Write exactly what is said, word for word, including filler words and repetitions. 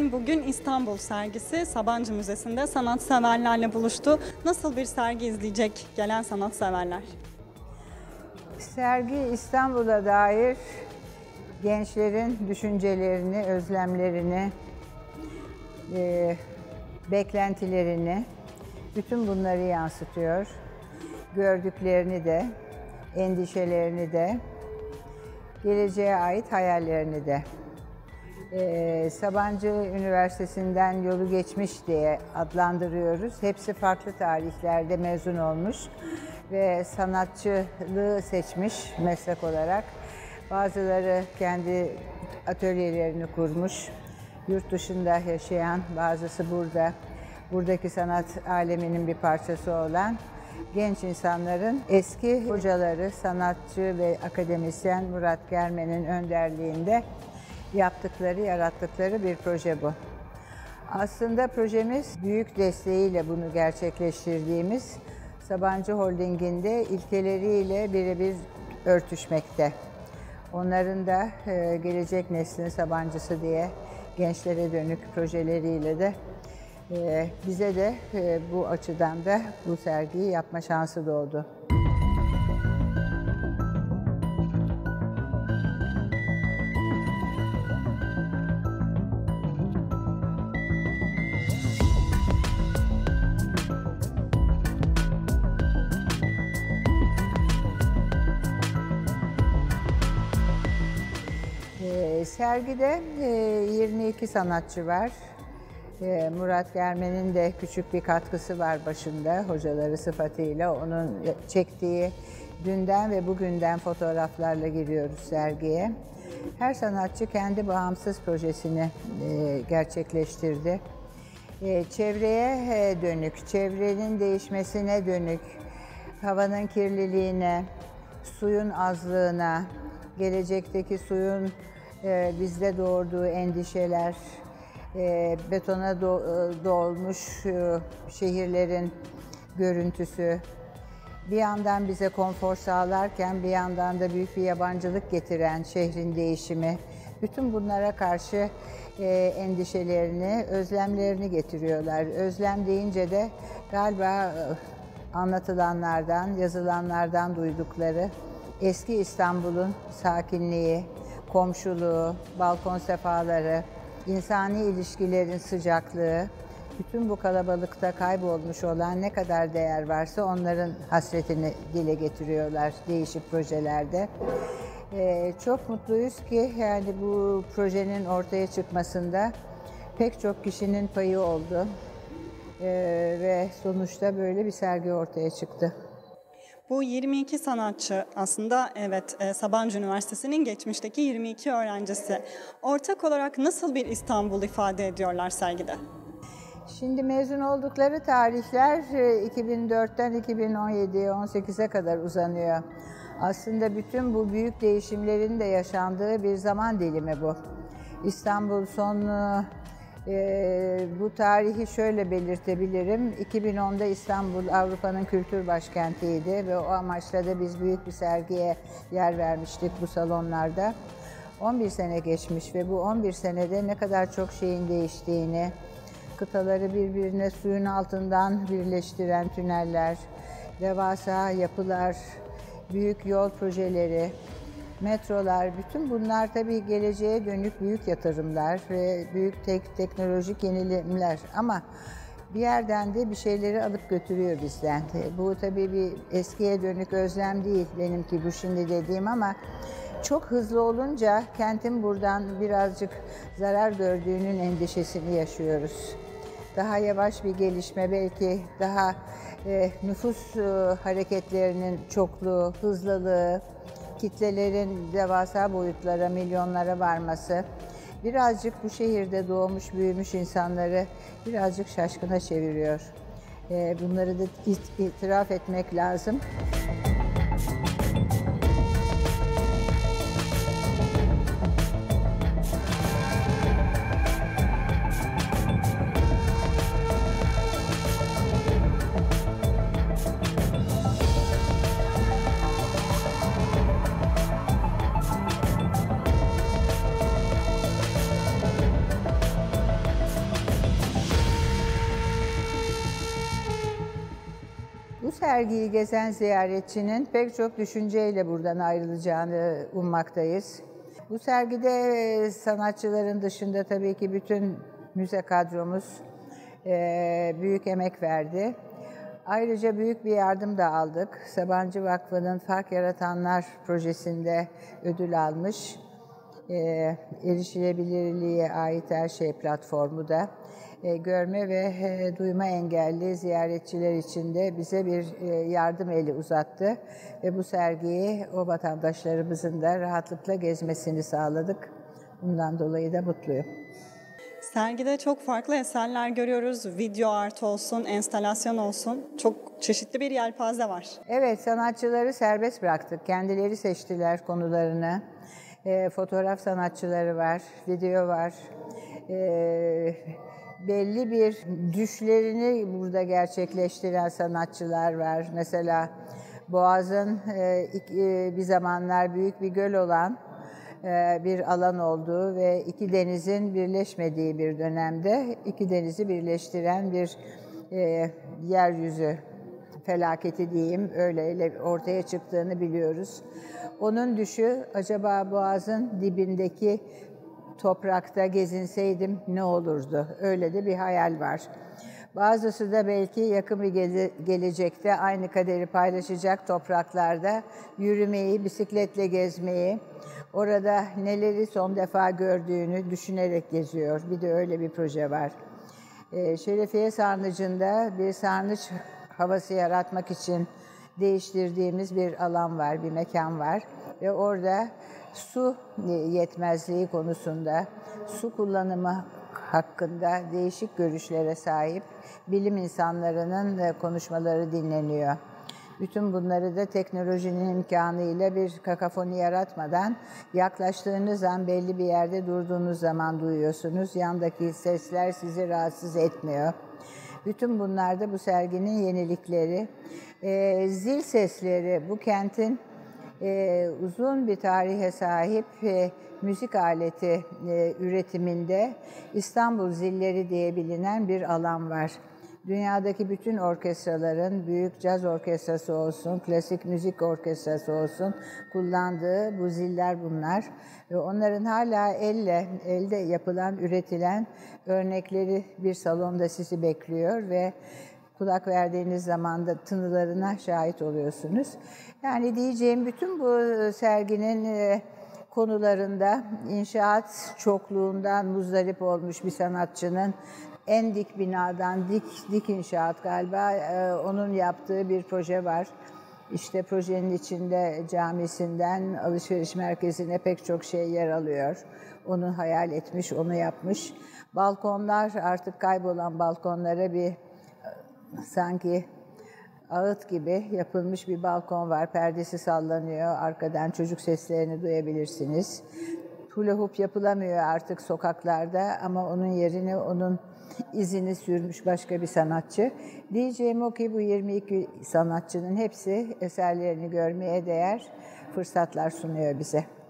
Dün Bugün İstanbul sergisi Sabancı Müzesi'nde sanatseverlerle buluştu. Nasıl bir sergi izleyecek gelen sanatseverler? Sergi İstanbul'a dair gençlerin düşüncelerini, özlemlerini, e, beklentilerini, bütün bunları yansıtıyor. Gördüklerini de, endişelerini de, geleceğe ait hayallerini de. Ee, Sabancı Üniversitesi'nden yolu geçmiş diye adlandırıyoruz. Hepsi farklı tarihlerde mezun olmuş ve sanatçılığı seçmiş meslek olarak. Bazıları kendi atölyelerini kurmuş, yurt dışında yaşayan, bazısı burada, buradaki sanat aleminin bir parçası olan genç insanların eski hocaları, sanatçı ve akademisyen Murat Germen'in önderliğinde yaptıkları, yarattıkları bir proje bu. Aslında projemiz büyük desteğiyle bunu gerçekleştirdiğimiz Sabancı Holding'in de ilkeleriyle birebir örtüşmekte. Onların da e, gelecek neslin Sabancısı diye gençlere dönük projeleriyle de e, bize de e, bu açıdan da bu sergiyi yapma şansı doğdu. Sergide yirmi iki sanatçı var. Murat Germen'in de küçük bir katkısı var başında, hocaları sıfatıyla. Onun çektiği dünden ve bugünden fotoğraflarla giriyoruz sergiye. Her sanatçı kendi bağımsız projesini gerçekleştirdi. Çevreye dönük, çevrenin değişmesine dönük, havanın kirliliğine, suyun azlığına, gelecekteki suyun e, bizde doğurduğu endişeler, e, betona do, e, dolmuş e, şehirlerin görüntüsü, bir yandan bize konfor sağlarken bir yandan da büyük bir yabancılık getiren şehrin değişimi, bütün bunlara karşı e, endişelerini, özlemlerini getiriyorlar. Özlem deyince de galiba e, anlatılanlardan, yazılanlardan duydukları eski İstanbul'un sakinliği, komşuluğu, balkon sefaları, insani ilişkilerin sıcaklığı, bütün bu kalabalıkta kaybolmuş olan ne kadar değer varsa onların hasretini dile getiriyorlar değişik projelerde. Ee, çok mutluyuz ki yani bu projenin ortaya çıkmasında pek çok kişinin payı oldu ee, ve sonuçta böyle bir sergi ortaya çıktı. Bu yirmi iki sanatçı aslında evet Sabancı Üniversitesi'nin geçmişteki yirmi iki öğrencisi. Ortak olarak nasıl bir İstanbul ifade ediyorlar sergide? Şimdi mezun oldukları tarihler iki bin dörtten iki bin on yediye on sekize kadar uzanıyor. Aslında bütün bu büyük değişimlerin de yaşandığı bir zaman dilimi bu. İstanbul son Ee, bu tarihi şöyle belirtebilirim. iki bin onda İstanbul Avrupa'nın kültür başkentiydi ve o amaçla da biz büyük bir sergiye yer vermiştik bu salonlarda. on bir sene geçmiş ve bu on bir senede ne kadar çok şeyin değiştiğini, kıtaları birbirine suyun altından birleştiren tüneller, devasa yapılar, büyük yol projeleri, metrolar, bütün bunlar tabii geleceğe dönük büyük yatırımlar ve büyük tek teknolojik yenilimler. Ama bir yerden de bir şeyleri alıp götürüyor bizden. Bu tabii bir eskiye dönük özlem değil benimki bu şimdi dediğim ama çok hızlı olunca kentin buradan birazcık zarar gördüğünün endişesini yaşıyoruz. Daha yavaş bir gelişme, belki daha e, nüfus e, hareketlerinin çokluğu, hızlılığı, kitlelerin devasa boyutlara, milyonlara varması birazcık bu şehirde doğmuş, büyümüş insanları birazcık şaşkına çeviriyor. Bunları da itiraf etmek lazım. sergiyi gezen ziyaretçinin pek çok düşünceyle buradan ayrılacağını ummaktayız. Bu sergide sanatçıların dışında tabii ki bütün müze kadromuz büyük emek verdi. Ayrıca büyük bir yardım da aldık. Sabancı Vakfı'nın Fark Yaratanlar projesinde ödül almış. E, erişilebilirliğe ait her şey platformu da e, görme ve e, duyma engelli ziyaretçiler için de bize bir e, yardım eli uzattı. Ve bu sergiyi o vatandaşlarımızın da rahatlıkla gezmesini sağladık. Bundan dolayı da mutluyum. Sergide çok farklı eserler görüyoruz. Video art olsun, enstalasyon olsun. Çok çeşitli bir yelpaze var. Evet, sanatçıları serbest bıraktık. Kendileri seçtiler konularını. E, fotoğraf sanatçıları var, video var. E, belli bir düşlerini burada gerçekleştiren sanatçılar var. Mesela Boğaz'ın e, e, bir zamanlar büyük bir göl olan bir alan olduğu ve iki denizin birleşmediği bir dönemde iki denizi birleştiren bir e, yeryüzü felaketi diyeyim, öyle ortaya çıktığını biliyoruz. Onun düşü, acaba Boğaz'ın dibindeki toprakta gezinseydim ne olurdu? Öyle de bir hayal var. Bazısı da belki yakın bir gele- gelecekte aynı kaderi paylaşacak topraklarda yürümeyi, bisikletle gezmeyi, orada neleri son defa gördüğünü düşünerek geziyor. Bir de öyle bir proje var. Ee, Şerefiye Sarnıcı'nda bir sarnıç havası yaratmak için değiştirdiğimiz bir alan var, bir mekan var. Ve orada su yetmezliği konusunda, su kullanımı hakkında değişik görüşlere sahip bilim insanlarının konuşmaları dinleniyor. Bütün bunları da teknolojinin imkanıyla bir kakafoni yaratmadan yaklaştığınız an belli bir yerde durduğunuz zaman duyuyorsunuz. Yandaki sesler sizi rahatsız etmiyor. Bütün bunlar da bu serginin yenilikleri. E, zil sesleri bu kentin e, uzun bir tarihe sahip e, müzik aleti e, üretiminde İstanbul Zilleri diye bilinen bir alan var. Dünyadaki bütün orkestraların, büyük caz orkestrası olsun, klasik müzik orkestrası olsun kullandığı bu ziller bunlar. Ve onların hala elle, elde yapılan, üretilen örnekleri bir salonda sizi bekliyor ve kulak verdiğiniz zaman da tınılarına şahit oluyorsunuz. Yani diyeceğim bütün bu serginin konularında inşaat çokluğundan muzdarip olmuş bir sanatçının en dik binadan, dik, dik inşaat galiba, e, onun yaptığı bir proje var. İşte projenin içinde camisinden alışveriş merkezine pek çok şey yer alıyor. Onu hayal etmiş, onu yapmış. Balkonlar, artık kaybolan balkonlara bir sanki ağıt gibi yapılmış bir balkon var. Perdesi sallanıyor. Arkadan çocuk seslerini duyabilirsiniz. Hula hoop yapılamıyor artık sokaklarda ama onun yerine onun izini sürmüş başka bir sanatçı. Diyeceğim o ki bu yirmi iki sanatçının hepsi eserlerini görmeye değer fırsatlar sunuyor bize.